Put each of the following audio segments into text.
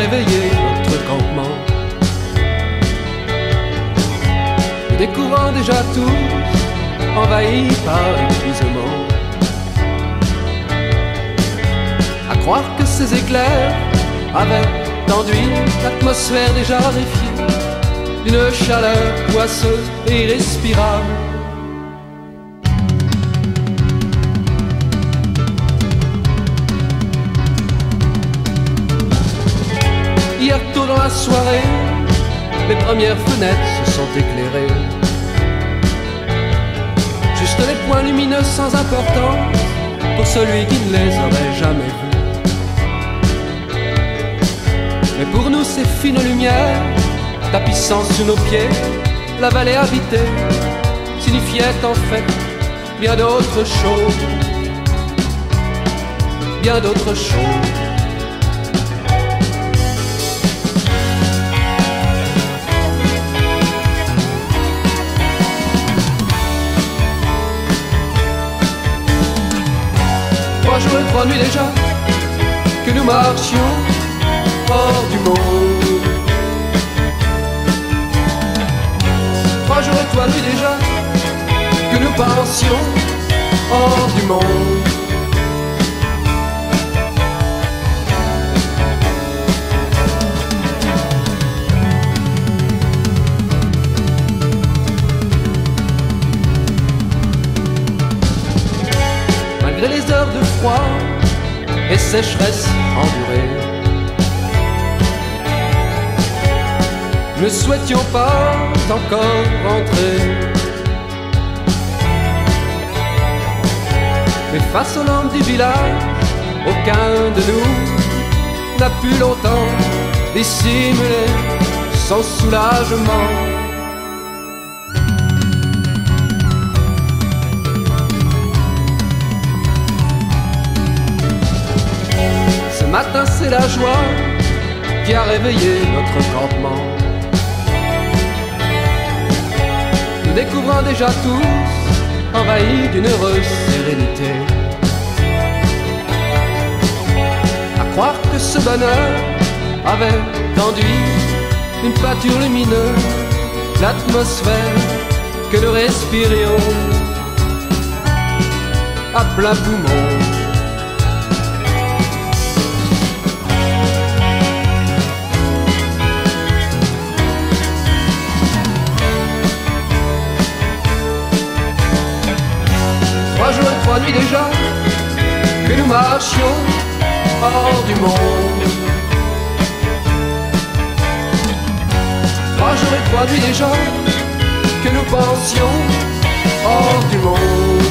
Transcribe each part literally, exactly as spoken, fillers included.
réveillé notre campement. Nous découvrant déjà tous, envahis par l'épuisement. À croire que ces éclairs avaient enduit l'atmosphère déjà raréfiée d'une chaleur poisseuse et irrespirable. Hier tôt dans la soirée, les premières fenêtres se sont éclairées. Juste les points lumineux sans importance pour celui qui ne les aurait jamais vus. Mais pour nous ces fines lumières, tapissant sous nos pieds, la vallée habitée signifiait en fait bien d'autres choses, bien d'autres choses. Trois jours et trois nuits déjà que nous marchions hors du monde. Trois jours et trois nuits déjà que nous pensions hors du monde. Malgré les heures de froid et sécheresse endurée, ne souhaitions pas encore rentrer. Mais face aux lampes du village, aucun de nous n'a pu longtemps dissimuler son soulagement. Ce matin c'est la joie qui a réveillé notre campement. Nous découvrant déjà tous, envahis d'une heureuse sérénité. À croire que ce bonheur avait enduit une pâture lumineuse, l'atmosphère que nous respirions à plein poumon. Trois jours et trois nuits déjà que nous marchions hors du monde. Trois jours et trois nuits déjà que nous pensions hors du monde.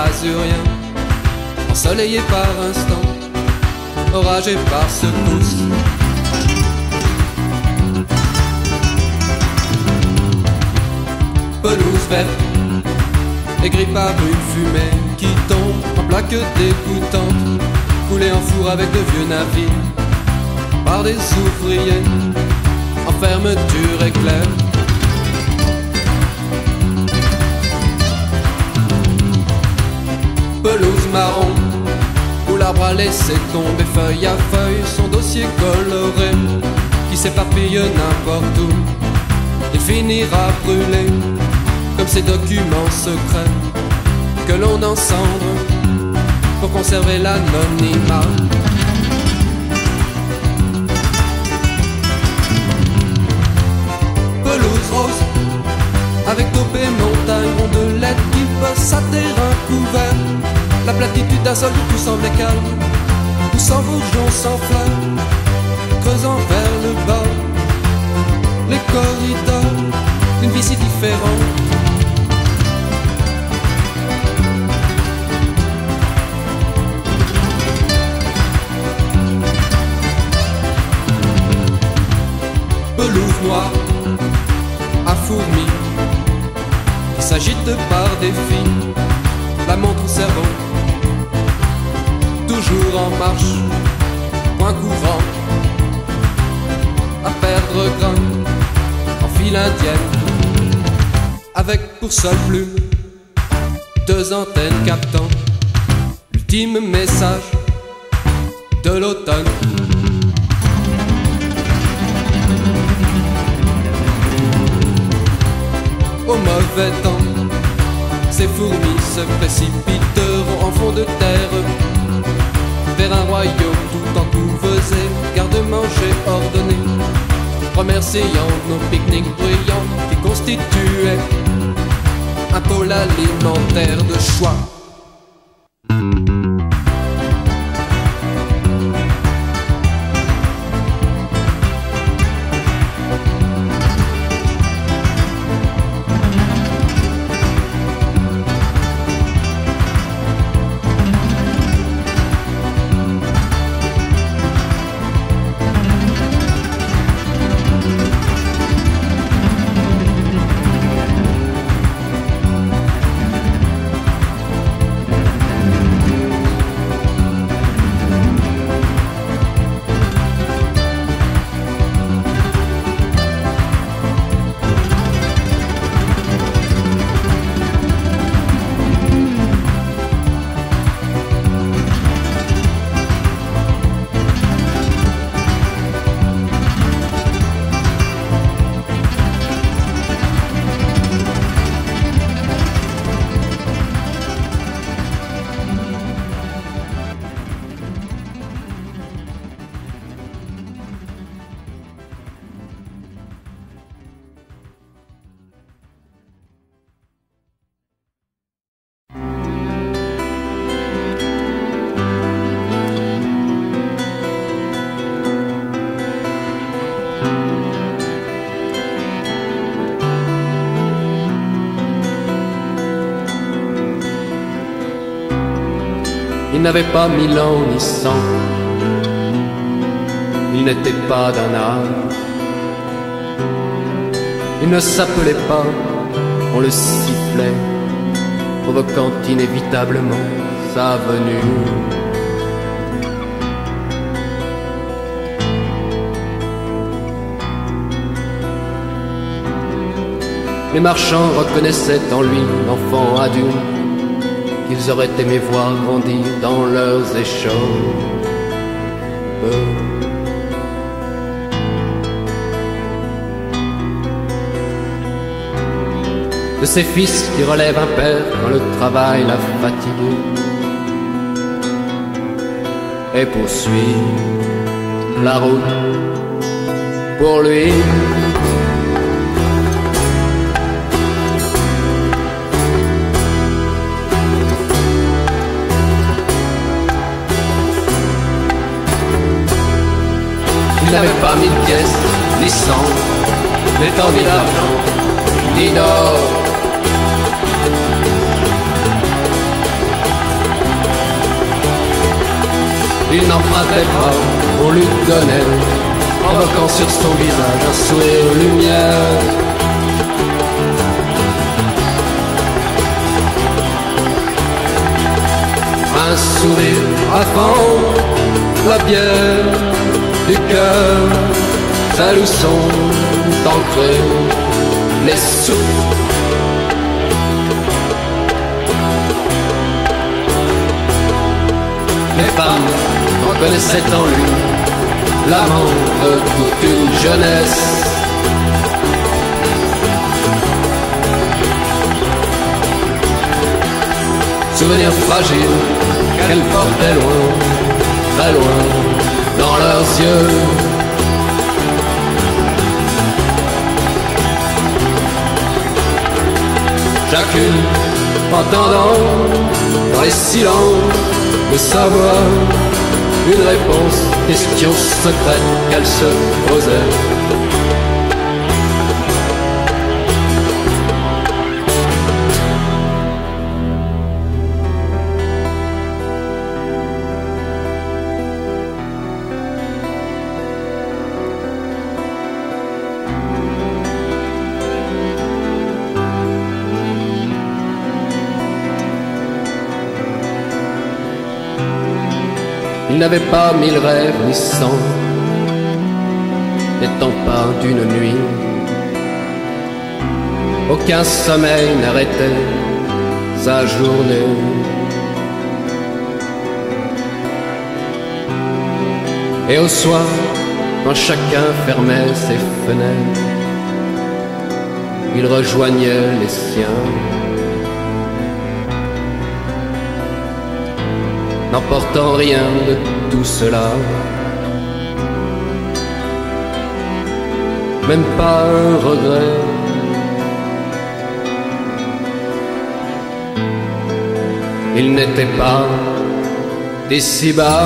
asurien, ensoleillé par instant, oragé par secousse. Pelouse verte, aigrie par une fumée qui tombe en plaques dégoûtantes, coulée en four avec de vieux navires, par des ouvriers en fermeture éclair. Pelouse marron, où l'arbre a laissé tomber feuille à feuille son dossier coloré, qui s'éparpille n'importe où. Il finira brûlé, comme ces documents secrets que l'on encendre pour conserver l'anonymat. Pelouse rose, avec taupes et montagnes rondelettes qui passent à terrain couvert. La platitude d'un sol où tout semblait calme, où sans bourgeons, sans fleurs, creusant vers le bas les corridors d'une vie si différente. Pelouse noire à fourmis qui s'agite par défi, la montre au cerveau, toujours en marche, point courant, à perdre grain, en file indienne, avec pour seule plume deux antennes captant l'ultime message de l'automne. Au mauvais temps, ces fourmis se précipiteront en fond de terre vers un royaume tout encouveusé, garde-manger ordonné, remerciant nos pique-niques bruyants qui constituaient un pôle alimentaire de choix. Il n'avait pas mille ans ni cent, il n'était pas d'un âge, il ne s'appelait pas, on le sifflait, provoquant inévitablement sa venue. Les marchands reconnaissaient en lui l'enfant adulte qu'ils auraient aimé voir grandir dans leurs échoppes. De ces fils qui relèvent un père quand le travail l'a fatigué et poursuit la route pour lui. Il n'avait pas mille pièces, ni cent, n'étant ni d'argent, ni d'or. il n'empruntait pas, on lui donnait, provoquant sur son visage un sourire lumière. Un sourire avant la bière du cœur, celle où sont ancrés les sous. Les femmes reconnaissaient en lui l'amant de toute une jeunesse. Souvenirs fragiles qu'elle portait loin, très loin, dans leurs yeux. Chacune entendant dans les silences de sa voix une réponse, question secrète qu'elle se posait. Il n'avait pas mille rêves ni cent, n'étant pas d'une nuit. Aucun sommeil n'arrêtait sa journée. Et au soir, quand chacun fermait ses fenêtres, il rejoignait les siens, n'emportant rien de tout cela, même pas un regret. Il n'était pas d'ici-bas.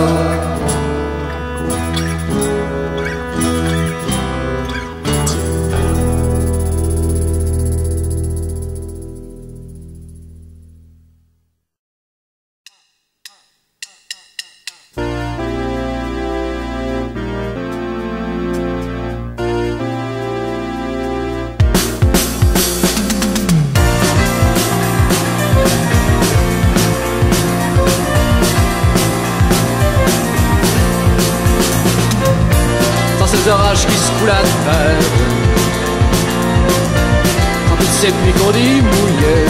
Ces orages qui secouent la terre, sans toutes ces pluies qu'on dit mouillées,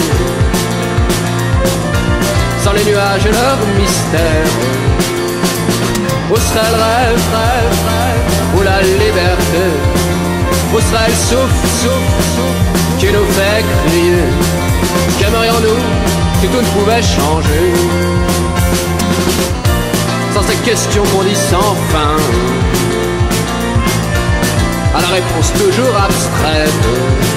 sans les nuages et leur mystère, où serait le rêve, rêve, rêve, où la liberté, où serait le souffle, souffle, souffle, qui nous fait crier? Qu'aimerions-nous si tout ne pouvait changer? Sans ces questions qu'on dit sans fin, à la réponse toujours abstraite,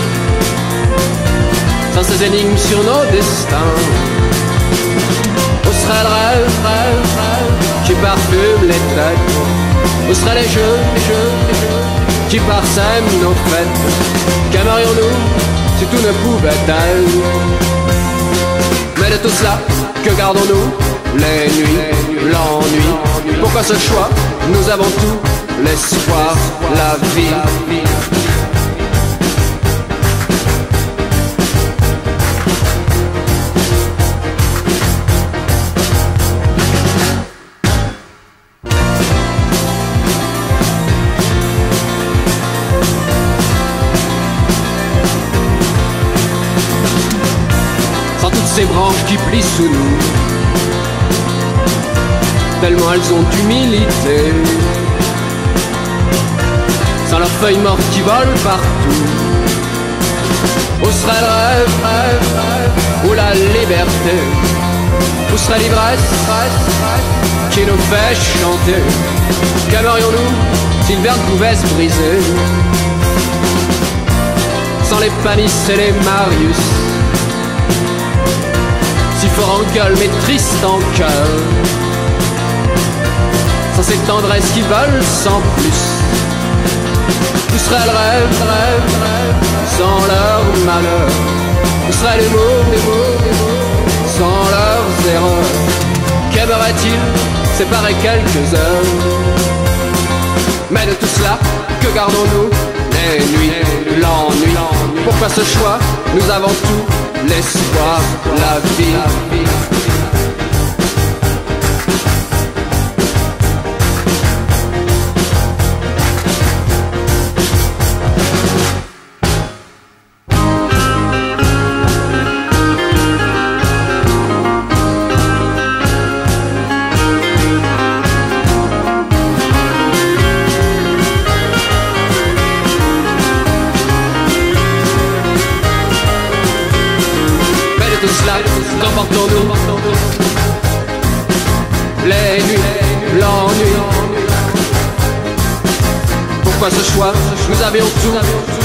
sans ces énigmes sur nos destins, où serait le rêve, rêve, rêve, qui parfume les têtes? Où seraient les jeux, les jeux, les jeux, qui parsèment nos fêtes? Qu'aimerions-nous si tout ne pouvait être? Mais de tout cela, que gardons-nous? Les nuits, l'ennui. Pourquoi ce choix? Nous avons tout. L'espoir, la vie. Sans toutes ces branches qui plient sous nous, tellement elles ont d'humilité, sans leurs feuilles mortes qui volent partout, où serait le rêve, rêve, rêve, où la liberté, où serait l'ivresse, qui nous fait chanter? Qu'aimerions-nous si le verre pouvait se briser? Sans les Panis et les Marius, si fort en gueule mais triste en cœur, sans ces tendresses qui veulent sans plus, où serait le rêve, rêve, rêve, sans leur malheur? Où seraient les mots, les mots, les mots, sans leurs erreurs? Qu'aimeraient-ils séparer quelques heures. Mais de tout cela, que gardons-nous? Les nuits, l'ennui. Pourquoi ce choix? Nous avons tout, l'espoir, la vie. Qu'emportons-nous? Les nuits, l'ennui. Pourquoi ce choix? Nous avions tout,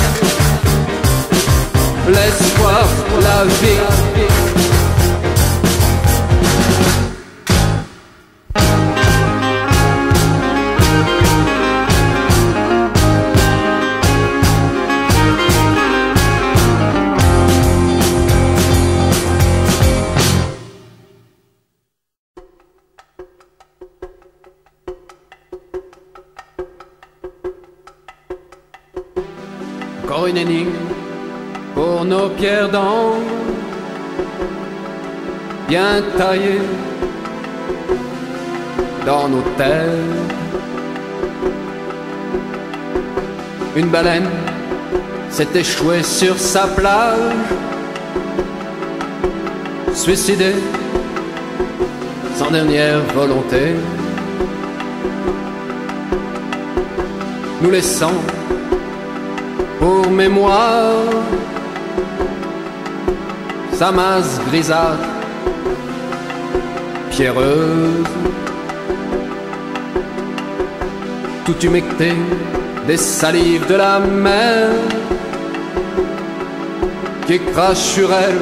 l'espoir, la vie. Encore une énigme pour nos pierres d'angle, bien taillées dans nos terres. Une baleine s'est échouée sur sa plage, suicidée sans dernière volonté. Nous laissons pour mémoire sa masse grisâtre, pierreuse, tout humecté des salives de la mer qui crache sur elle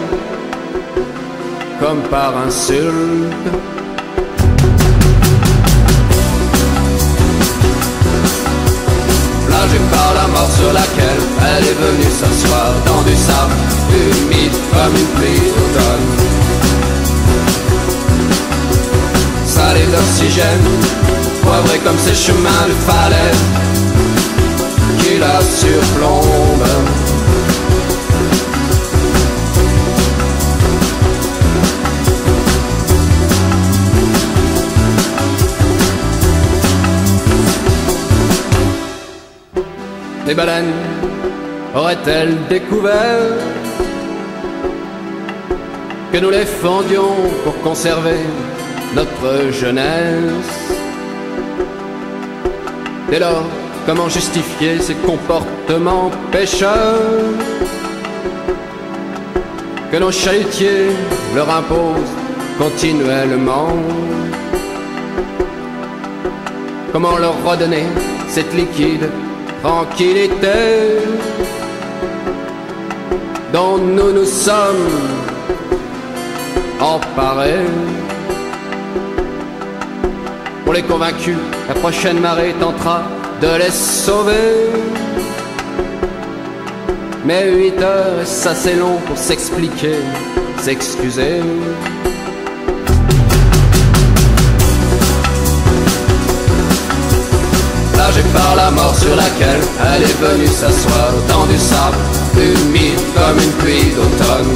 comme par insulte. Plagée par la mort sur laquelle elle est venue s'asseoir dans du sable humide comme une pluie d'automne, salée d'oxygène, poivrée comme ces chemins de falaise qui la surplombent. Les baleines auraient-elles découvert que nous les fendions pour conserver notre jeunesse? Dès lors, comment justifier ces comportements pécheurs que nos chalutiers leur imposent continuellement? Comment leur redonner cette liquide tranquillité dont nous nous sommes emparés? Pour les convaincus, la prochaine marée tentera de les sauver. Mais huit heures, c'est assez long pour s'expliquer, s'excuser. Plagée par la mort sur laquelle elle est venue s'asseoir dans du sable humide comme une pluie d'automne,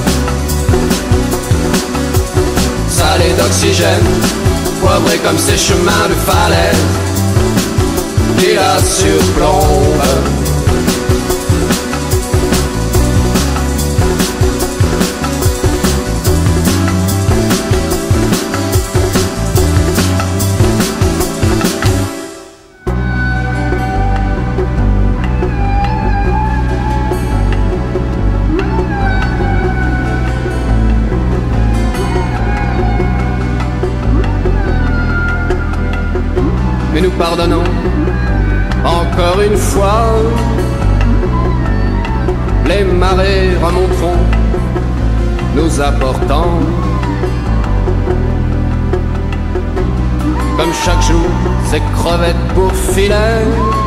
salée d'oxygène, poivrée comme ces chemins de falaise qui la surplombent. Mais nous pardonnons encore une fois. Les marées remonteront, nous apportant, comme chaque jour, ces crevettes pour filet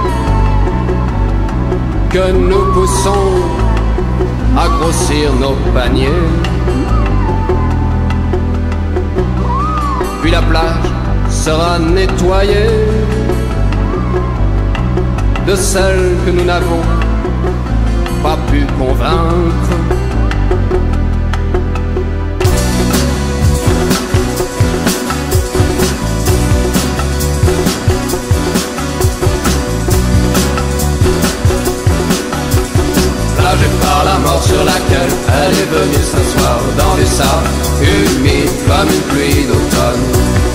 que nous poussons à grossir nos paniers. Puis la plage sera nettoyée de celles que nous n'avons pas pu convaincre. Plagée par la mort sur laquelle elle est venue s'asseoir dans les sables humides comme une pluie d'automne.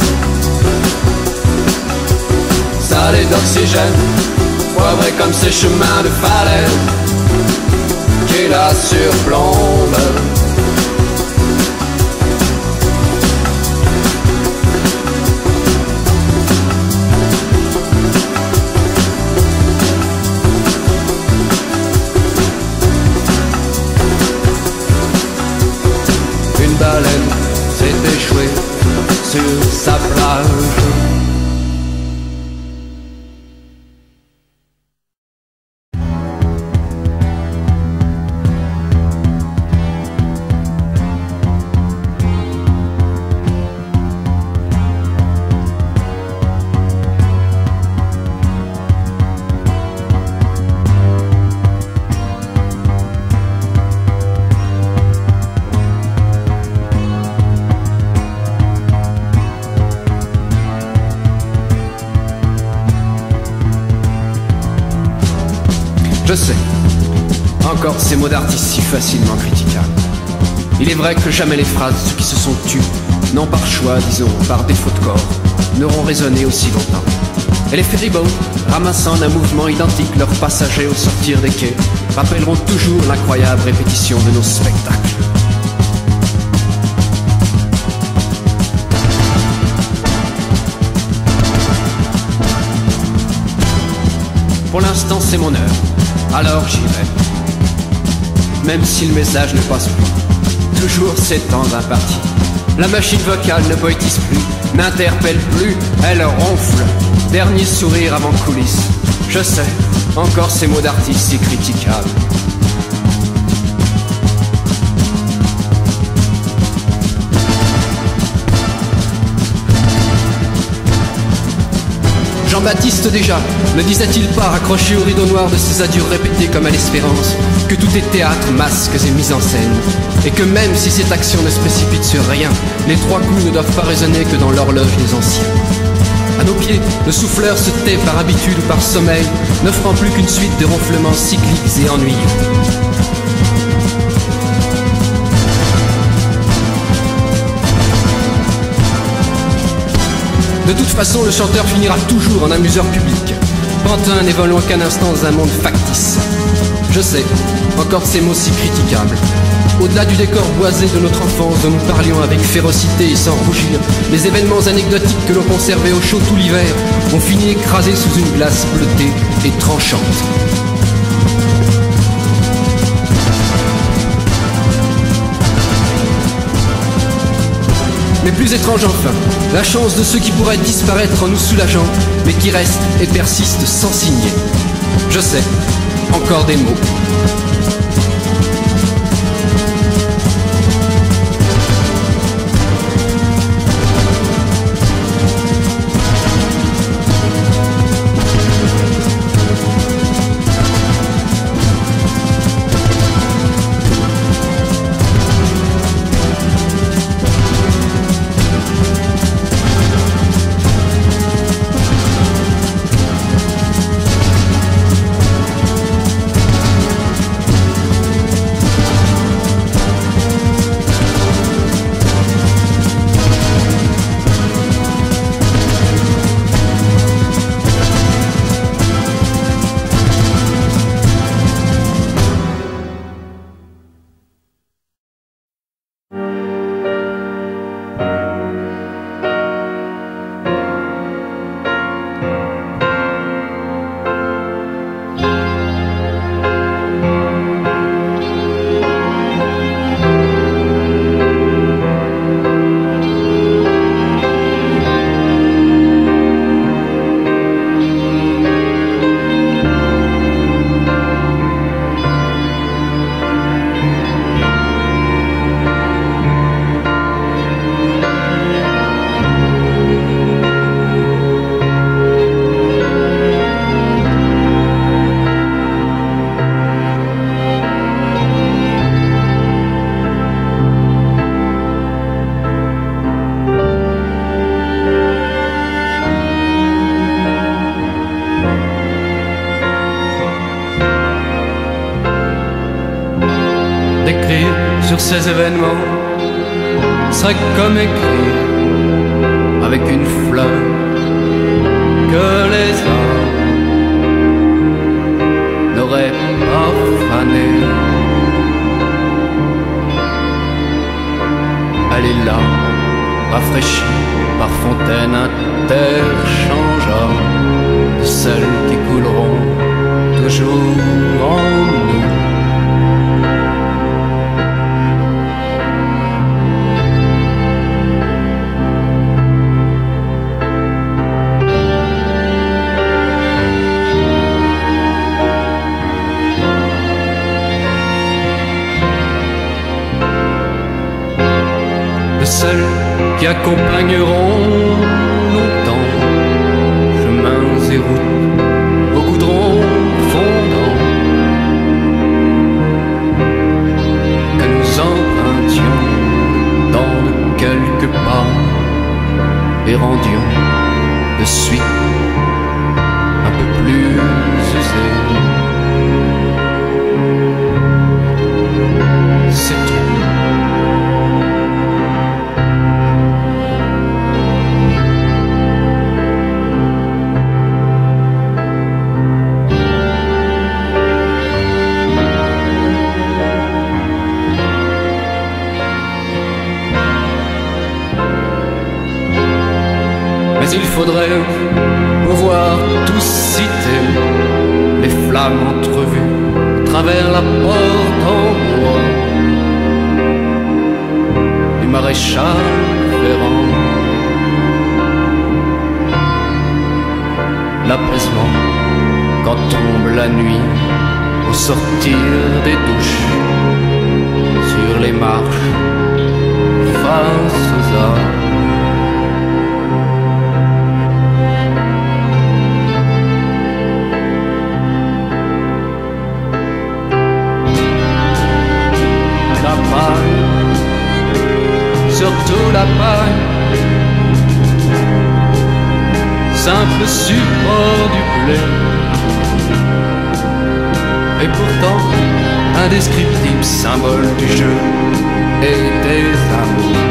Salée d'oxygène, poivrée comme ces chemins de falaise qui la surplombent. Une baleine s'est échouée sur sa plage. Je sais, encore ces mots d'artiste si facilement critiquables. Il est vrai que jamais les phrases de ceux qui se sont tus, non par choix, disons, par défaut de corps, n'auront résonné aussi longtemps. Et les ferryboats, ramassant d'un mouvement identique leurs passagers au sortir des quais, rappelleront toujours l'incroyable répétition de nos spectacles. Pour l'instant, c'est mon heure. Alors j'y vais. Même si le message ne passe plus, toujours ces temps impartis. La machine vocale ne poétise plus, n'interpelle plus, elle ronfle. Dernier sourire avant coulisses. Je sais, encore ces mots d'artiste si critiquables. Jean-Baptiste déjà, ne disait-il pas, raccroché au rideau noir de ses adieux répétés comme à l'espérance, que tout est théâtre, masques et mise en scène, et que même si cette action ne se précipite sur rien, les trois coups ne doivent pas résonner que dans l'horloge des anciens. À nos pieds, le souffleur se tait par habitude ou par sommeil, n'offrant plus qu'une suite de ronflements cycliques et ennuyeux. De toute façon, le chanteur finira toujours en amuseur public, pantin n'évoluant qu'un instant dans un monde factice. Je sais, encore ces mots si critiquables. Au-delà du décor boisé de notre enfance dont nous parlions avec férocité et sans rougir, les événements anecdotiques que l'on conservait au chaud tout l'hiver ont fini écrasés sous une glace bleutée et tranchante. Mais plus étrange enfin, la chance de ceux qui pourraient disparaître en nous soulageant, mais qui restent et persistent sans signer. Je sais, encore des mots. ces événements serait comme écrire avec une fleur que les hommes n'auraient pas fané. Elle est là, rafraîchie par fontaines interchangeables de celles qui couleront toujours en nous. Celles qui accompagneront longtemps chemins et routes au goudron fondant que nous empruntions dans de quelques pas et rendions de suite un peu plus usés. C'est tout. Il faudrait pouvoir tous citer les flammes entrevues à travers la porte en bois du maréchal Ferrand. L'apaisement quand tombe la nuit au sortir des douches sur les marches face aux arbres. Surtout la paille, simple support du blé, et pourtant indescriptible symbole du jeu et des amours.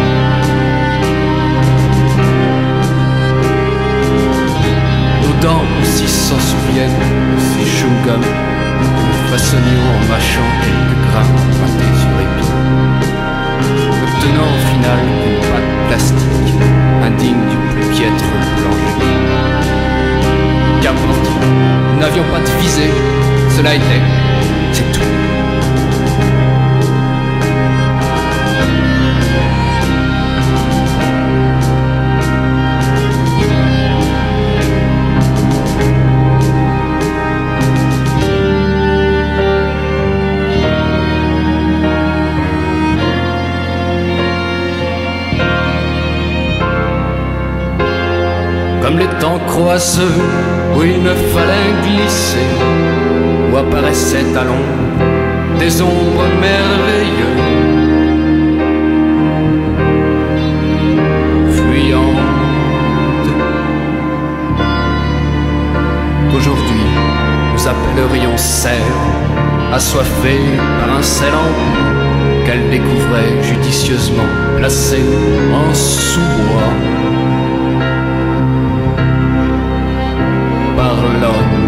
Nos dents aussi s'en souviennent, ces chewing-gums que nous façonnions en mâchant quelques grammes pointés sur épi, obtenant au final une pâte plastique indigne du plus piètre boulanger. Qu'importe, nous n'avions pas de visée, cela était, c'est tout. Comme les temps croisseux où il me fallait glisser, où apparaissaient à l'ombre des ombres merveilleuses, fuyantes, qu'aujourd'hui nous appellerions sève, assoiffée par un sel embout qu'elle découvrait judicieusement placé en sous-bois par l'homme.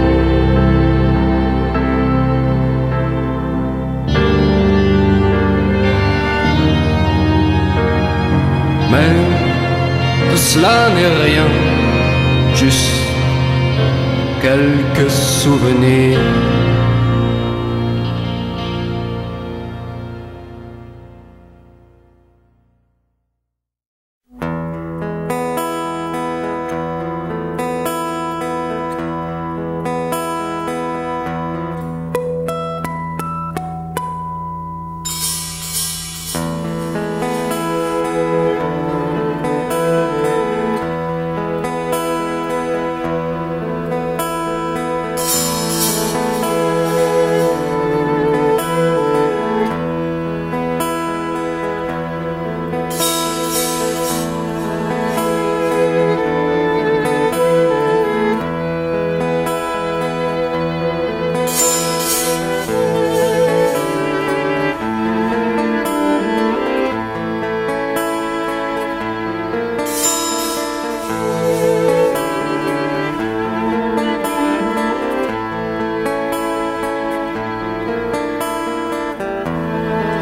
Mais tout cela n'est rien, juste quelques souvenirs.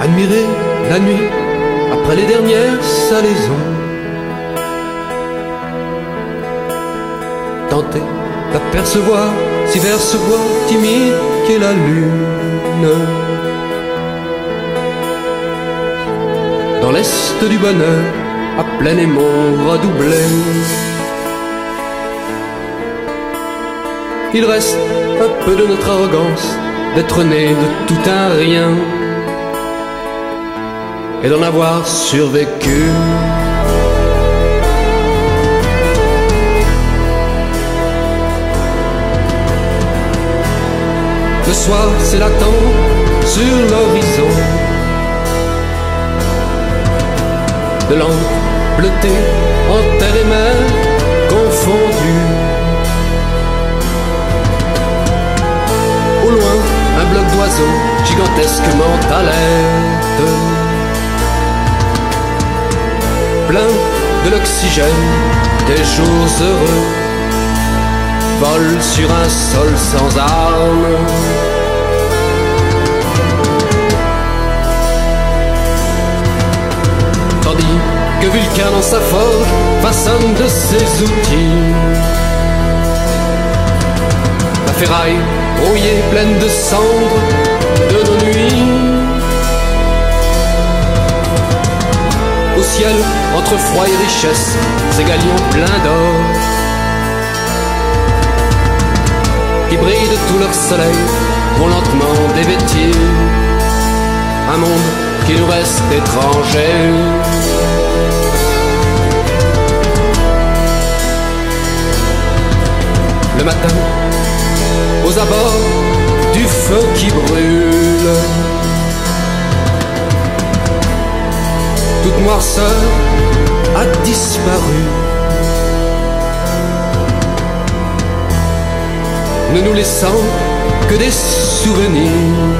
admirer la nuit après les dernières salaisons, tenter d'apercevoir si vers ce bois timide qu'est la lune, dans l'est du bonheur, à plein aimant redoublé, il reste un peu de notre arrogance d'être né de tout un rien et d'en avoir survécu. Le soir c'est l'attente sur l'horizon, de lampes bleutées en terre et mer confondues. Au loin, un bloc d'oiseaux gigantesquement alerte, plein de l'oxygène des jours heureux, vole sur un sol sans armes. Tandis que Vulcain dans sa forge façonne de ses outils la ferraille brouillée pleine de cendres de nos nuits. Au ciel, entre froid et richesse, ces galions pleins d'or qui brillent de tout leur soleil vont lentement dévêtir un monde qui nous reste étranger. Le matin, aux abords du feu qui brûle, toute noirceur a disparu. Ne nous laissant que des souvenirs